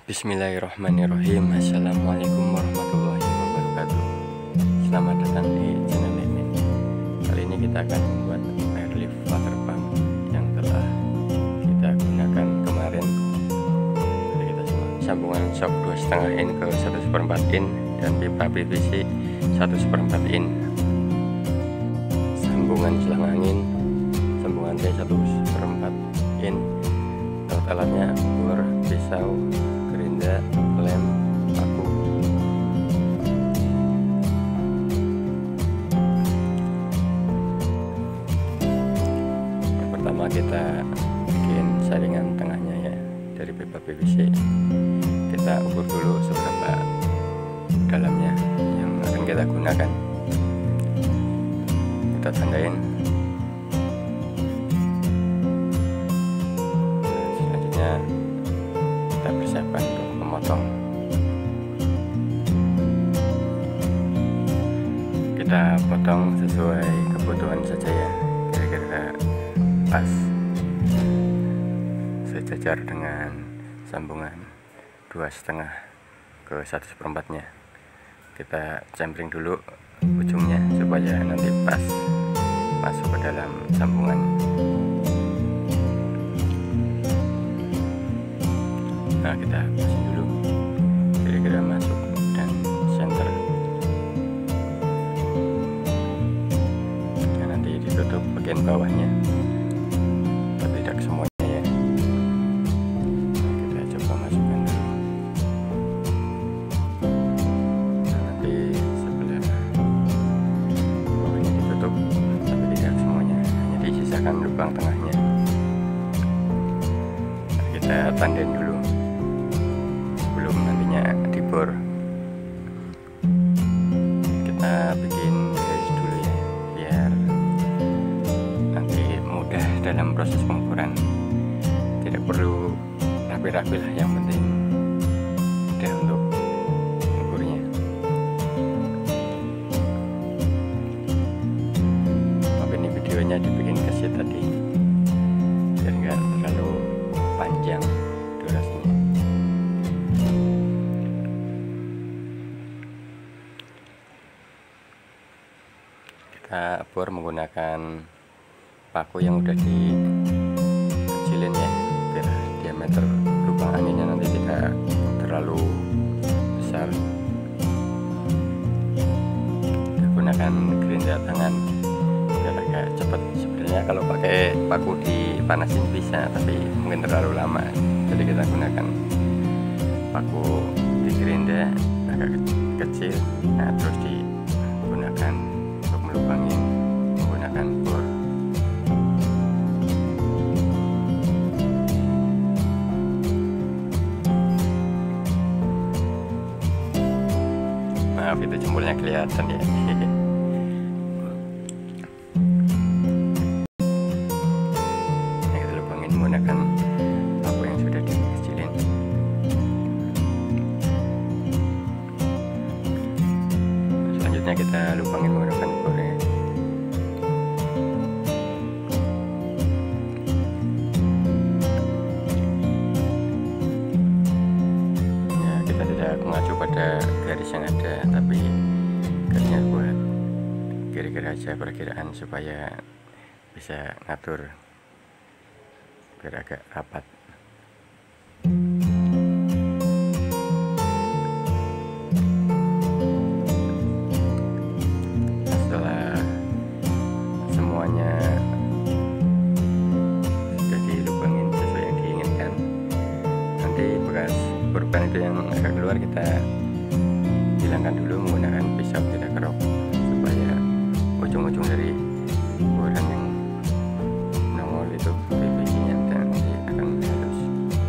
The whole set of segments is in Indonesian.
Bismillahirrahmanirrahim. Assalamualaikum warahmatullahi wabarakatuh. Selamat datang di channel ini. Kali ini kita akan membuat airlift water pump yang telah kita gunakan kemarin. Jadi kita sambungan shock 2,5 in ke 1/4 in dan pipa PVC 1/4 in. Sambungan selang angin, sambungan T 1/4 in. Alat-alatnya bor, pisau, gerinda, lem, paku. Yang pertama kita bikin saringan tengahnya ya, dari pipa PVC. Kita ukur dulu seberapa dalamnya yang akan kita gunakan. Kita tandain. Kita persiapkan untuk memotong. Kita potong sesuai kebutuhan saja ya, kira-kira pas sejajar dengan sambungan 2,5 ke 1/4 nya. Kita cempring dulu ujungnya supaya nanti pas masuk ke dalam sambungan. Nah, kita pasin dulu kira-kira masuk dan center. Nah, nanti ditutup bagian bawahnya, tapi tidak semuanya ya. Nah, kita coba masukkan dulu. Nah, nanti sebelah bawahnya ditutup, tapi tidak semuanya, hanya disisakan lubang tengahnya. Nah, kita tandain dulu belum nantinya dibor. Kita bikin garis dulu ya, biar nanti mudah dalam proses pengukuran. Tidak perlu rapi-rapi lah, yang penting mudah untuk mengukurnya. Tapi ini videonya dibikin kesit tadi biar nggak terlalu panjang durasinya. Kita bor menggunakan paku yang udah dikecilin ya, biar diameter lubang anginnya nanti tidak terlalu besar. Kita gunakan gerinda tangan biar agak cepat. Sebenarnya kalau pakai paku dipanasin bisa, tapi mungkin terlalu lama, jadi kita gunakan paku di gerinda agak kecil. Nah, terus digunakan melubangin menggunakan bor. Maaf, itu jempolnya kelihatan ya. Nah, kita lubangin menggunakan paku yang sudah dikecilin. Selanjutnya kita lubangin menggunakan bor ya. Kita tidak mengacu pada garis yang ada, tapi garisnya buat kira-kira aja perkiraan supaya bisa ngatur biar agak rapat. Setelah semuanya sudah dilubangin sesuai yang diinginkan, nanti bekas korban itu yang agak keluar kita hilangkan dulu menggunakan pisau. Kita kerok supaya ujung-ujung dari boran yang nongol itu PVC nya nanti akan halus.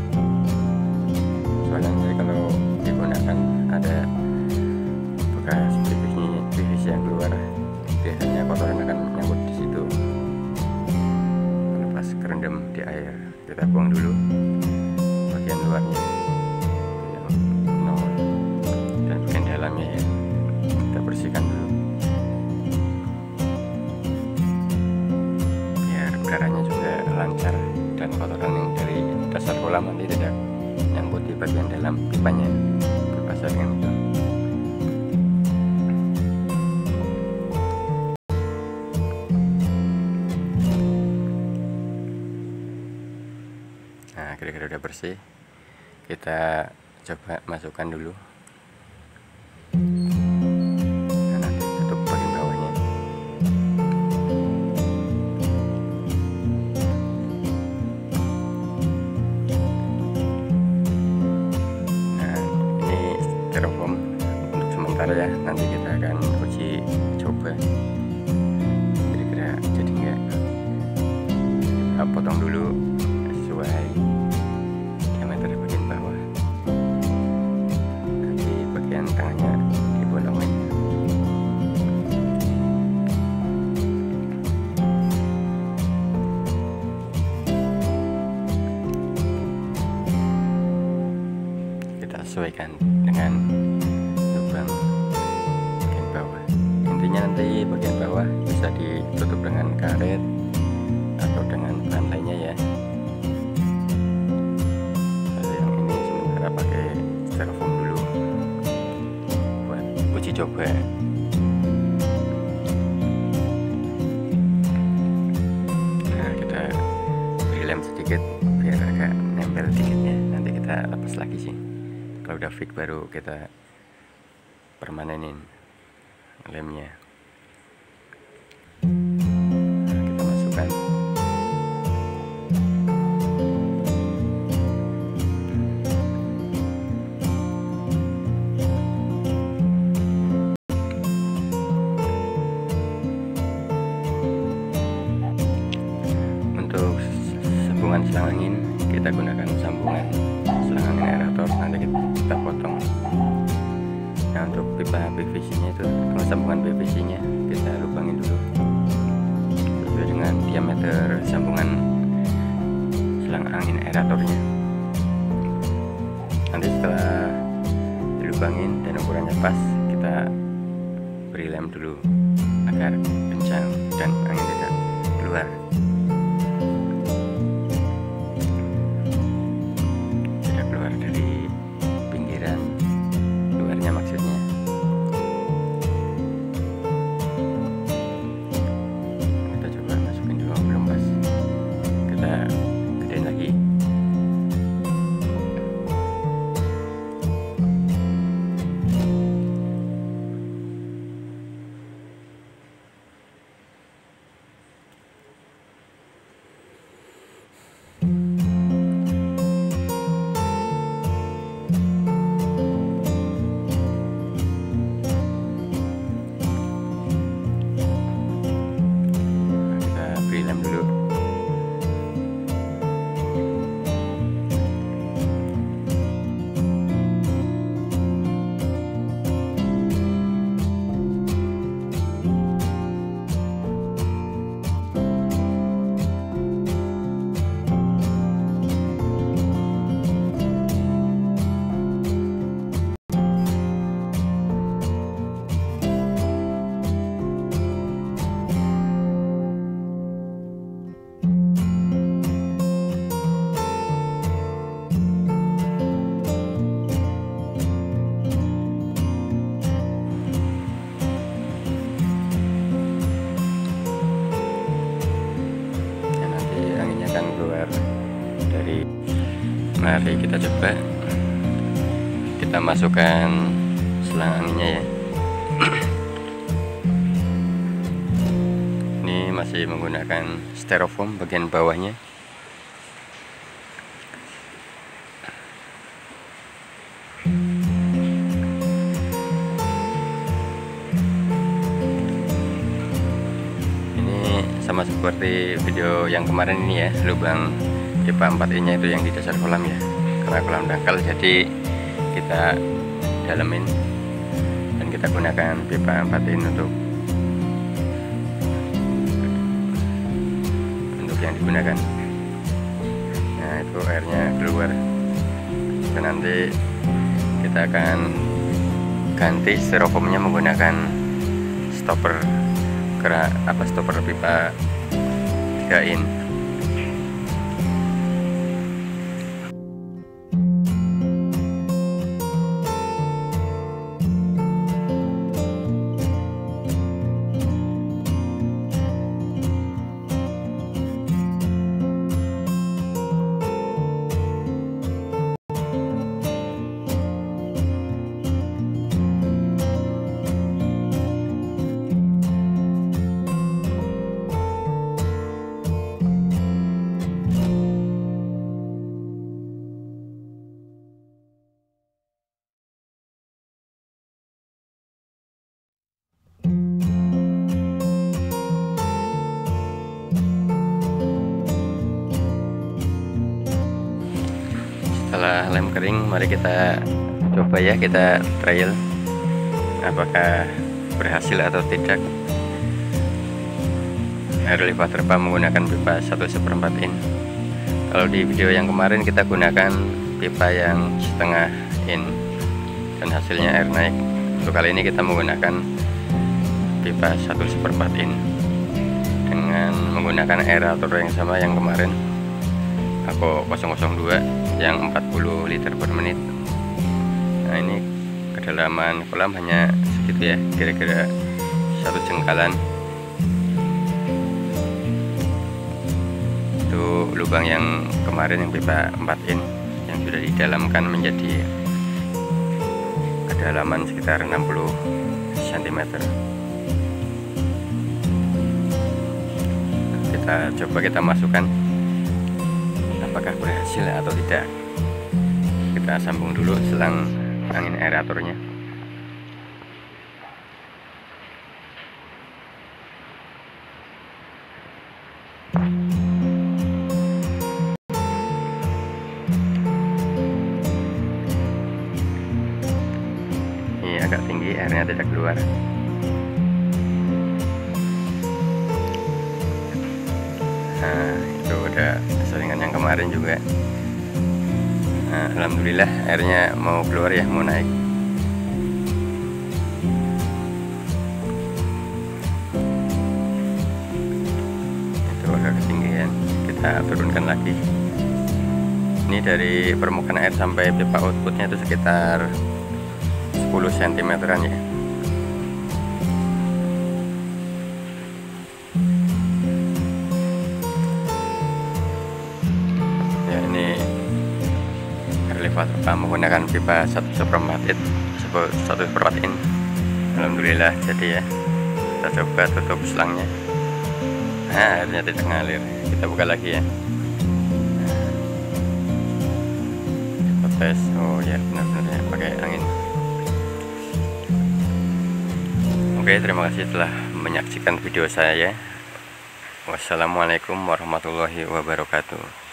Soalnya nanti kalau digunakan ada bekas PVC yang keluar, biasanya kotoran akan nyangkut di situ. Kalau pas kerendam di air, kita buang dulu bagian luarnya yang nongol, dan bagian dalamnya ya kita bersihkan bagian dalam pipanya, pipa saringan itu. Nah, kira-kira udah bersih. Kita coba masukkan dulu. Nah, nanti tutup bagian bawahnya. Nah, ini styrofoam untuk sementara ya. Nanti kita akan uji coba kira-kira jadi enggak. Kita potong dulu sesuai diameter bagian bawah. Nanti bagian tengahnya dibolongin. Kita sesuaikan dengan lubang bagian bawah. Intinya nanti bagian bawah bisa ditutup dengan karet atau dengan bahan lainnya ya. Yang ini sementara pakai styrofoam dulu buat uji coba. Nah, kita beri lem sedikit biar agak nempel dikitnya. Nanti kita lepas lagi sih. Kalau udah fix baru kita permanenin lemnya. Nah, kita masukkan. Untuk sambungan selang angin kita gunakan sambungan selang angin aerator, nanti kita potong. Nah, untuk pipa PVC nya itu, kalau sambungan PVC nya kita lubangin dulu sesuai dengan diameter sambungan selang angin aeratornya. Nanti setelah dilubangin dan ukurannya pas, kita beri lem dulu agar kencang dan angin tidak keluar. Dari pinggiran luarnya maksudnya. Kita coba masukin dulu, belum pas. Kita gedein lagi. Lem dulu. Keluar dari. Mari kita coba, kita masukkan selang anginnya ya. Ini masih menggunakan styrofoam bagian bawahnya. Sama seperti video yang kemarin ini ya, lubang pipa 4 nya itu yang di dasar kolam ya, karena kolam dangkal jadi kita dalemin dan kita gunakan pipa 4 in untuk yang digunakan. Nah, itu airnya keluar dan nanti kita akan ganti styrofoamnya menggunakan stopper stopper pipa 3 in. setelah lem kering, mari kita coba ya, kita trial apakah berhasil atau tidak. Airlift water pump menggunakan pipa 1/4 in. Kalau di video yang kemarin kita gunakan pipa yang setengah in dan hasilnya air naik. Untuk kali ini kita menggunakan pipa 1/4 in dengan menggunakan aerator yang sama yang kemarin, Ako 002 yang 40 liter per menit. Nah, ini kedalaman kolam hanya segitu ya, kira-kira 1 jengkalan. Itu lubang yang kemarin yang pipa 4 in yang sudah didalamkan menjadi kedalaman sekitar 60 cm. Kita masukkan apakah berhasil atau tidak. Kita sambung dulu selang angin aeratornya. Ini agak tinggi, airnya tidak keluar. Nah, itu udah selingan yang kemarin juga. Nah, alhamdulillah airnya mau keluar ya, mau naik. Itu agak ketinggian, kita turunkan lagi. Ini dari permukaan air sampai pipa outputnya itu sekitar 10 cm-an ya. Water pump menggunakan pipa 1/4 in. Alhamdulillah jadi ya. Kita coba tutup selangnya. Nah, airnya tidak ngalir. Kita buka lagi ya. Kita tes. Oh ya, benar-benar ya, pakai angin. Oke, terima kasih telah menyaksikan video saya. Wassalamualaikum warahmatullahi wabarakatuh.